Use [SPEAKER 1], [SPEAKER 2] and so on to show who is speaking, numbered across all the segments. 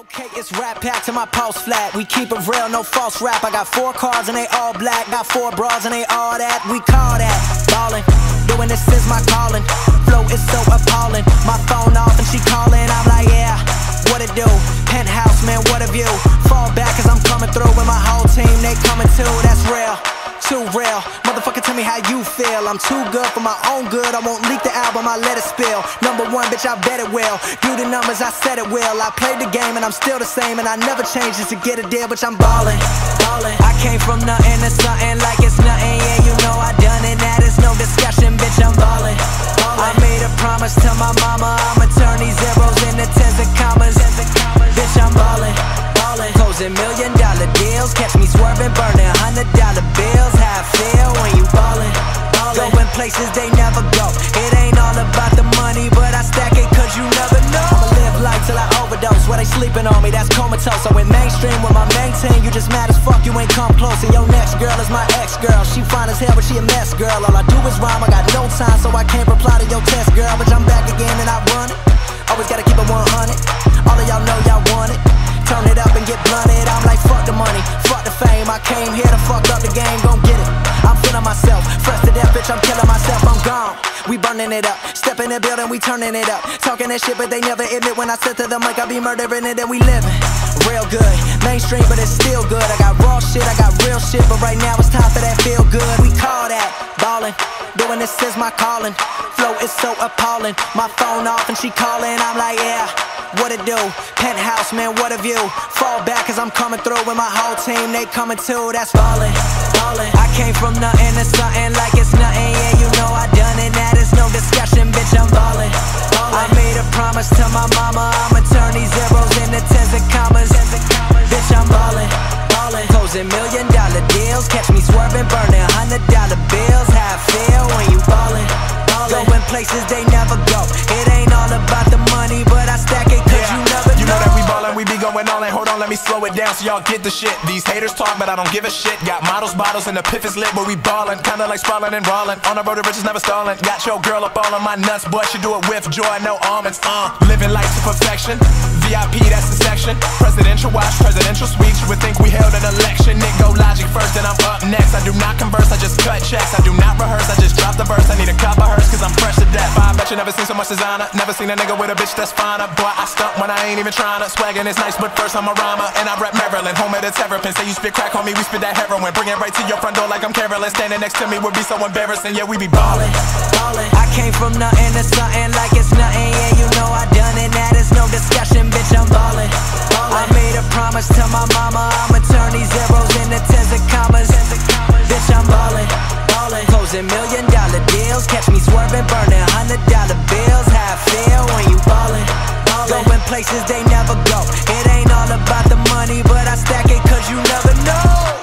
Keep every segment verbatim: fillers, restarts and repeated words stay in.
[SPEAKER 1] Okay, it's Rat Pack to my pulse flat. We keep it real, no false rap. I got four cars and they all black. Got four bras and they all that. We call that ballin'. Doing this is my calling. Flow is so appalling. My phone off and she calling. I'm like, yeah, what it do? Penthouse, man, what a view. Fall back cause I'm coming through with my whole team. They coming too, that's real. Too real, motherfucker, tell me how you feel. I'm too good for my own good. I won't leak the album, I let it spill. Number one, bitch, I bet it will. Do the numbers, I said it will. I played the game and I'm still the same, and I never changed just to get a deal, bitch, I'm ballin', ballin'. I came from nothing to something like it's nothing. Yeah, you know I done it, that is no discussion, bitch, I'm ballin', ballin'. I made a promise to my mama, I'ma turn these zeros into tens of commas. Bitch, I'm ballin', ballin'. Closing million dollar deals, catch me swerving, burning hundred dollar bills. How I feel when you ballin', ballin'. Going places they never go. It ain't all about the money, but I stack it cause you never know. I'ma live life till I overdose. Where they sleeping on me, that's comatose. I went mainstream with my main team. You just mad as fuck, you ain't come close. And your next girl is my ex-girl. She fine as hell, but she a mess, girl. All I do is rhyme, I got no time, so I can't reply to your test, girl. But I'm back again and I run it. Always gotta keep it one hundred. All of y'all know y'all want it. Turn it up and get blunted. I'm like, fuck the money, fuck the fame. I came here to fuck up the game, gon' get it. I'm feeling myself, fresh to death, bitch, I'm killing myself, I'm gone. We burning it up, step in the building, we turning it up. Talking that shit, but they never admit when I said to them like I be murdering it and we living real good. Mainstream, but it's still good. I got raw shit, I got real shit, but right now it's time for that feel good. We call that ballin'. Doing this is my calling. Flow is so appalling. My phone off and she calling. I'm like, yeah, what it do? Penthouse, man, what a view. Fall back cause I'm coming through with my whole team. They coming too, that's ballin', ballin'. I came from nothing to something like it's nothing. Yeah, you know I done it, that is no discussion, bitch, I'm ballin', ballin'. I made a promise to my mama, I'ma turn these zeros into tens of commas. Bitch, I'm ballin', ballin'. Closing million dollar deals, catch me swerving, burning hundred dollar bills. How I feel when you ballin', ballin'. Going places they never go. It ain't all about the money, but I stack it cause yeah, you never know.
[SPEAKER 2] You know that we ballin', we be going all in. Hold on, let me slow it down so y'all get the shit. These haters talk, but I don't give a shit. Got models, bottles, and the piff is lit, but we ballin'. Kinda like sprawling and rollin'. On the road to riches, never stallin'. Got your girl up all on my nuts, boy, she do it with joy, no almonds. Uh, living life to perfection. V I P, that's the section. Presidential watch, presidential suites. You would think we held an election. Nick go Logic first, then I'm up next. I do not converse, I just cut checks. I do not rehearse, I just drop the verse. I need a cup of hers, cause I'm fresh to death. I bet you never seen so much designer. Never seen a nigga with a bitch that's finer. Boy, I stunt when I ain't even tryna. Swaggin' is nice, but first I'm a rhymer. And I rap Maryland, home of the terrapin. Say you spit crack, homie, we spit that heroin. Bring it right to your front door like I'm Carolyn. Standing next to me would be so embarrassing. Yeah, we be ballin',
[SPEAKER 1] ballin'. I came from nothing to something like it's nothing. Yeah, you know I done it, that is no discussion, bitch, I'm ballin', ballin'. I made a promise to my mama, I'ma turn these zeros into tens of commas. Bitch, I'm ballin', ballin'. Closing million dollar deals, catch me swerving, burning hundred dollar bills. How I feel when you ballin', ballin'. Going places they never go. It ain't all about the money, but I stack it cause you never know.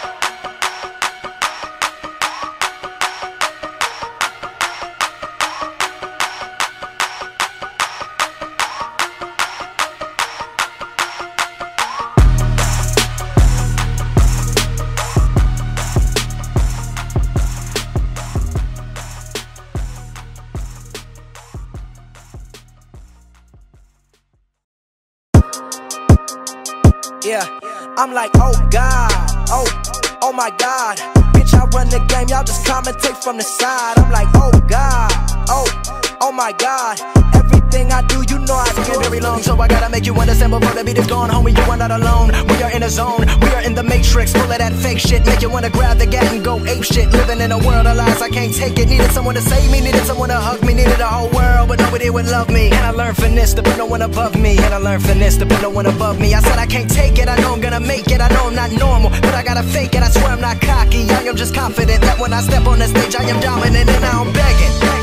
[SPEAKER 1] Yeah, I'm like, oh God, oh, oh my God. Bitch, I run the game, y'all just commentate from the side. I'm like, oh God, oh, oh my God. Everything I do, you know I get very long. So I gotta make you understand before the beat is gone. Homie, you are not alone, we are in a zone. We are in the matrix, full of that fake shit. Make you wanna grab the gat and go ape shit. Living in a world of lies, I can't take it. Needed someone to save me, needed someone to hug me. Needed a whole world, but nobody would love me. And I learned finesse to put no one above me. And I learned finesse to put no one above me. I said I can't take it, I know I'm gonna make it. I know I'm not normal, but I gotta fake it. I swear I'm not cocky, I am just confident that when I step on the stage I am dominant and now I'm begging.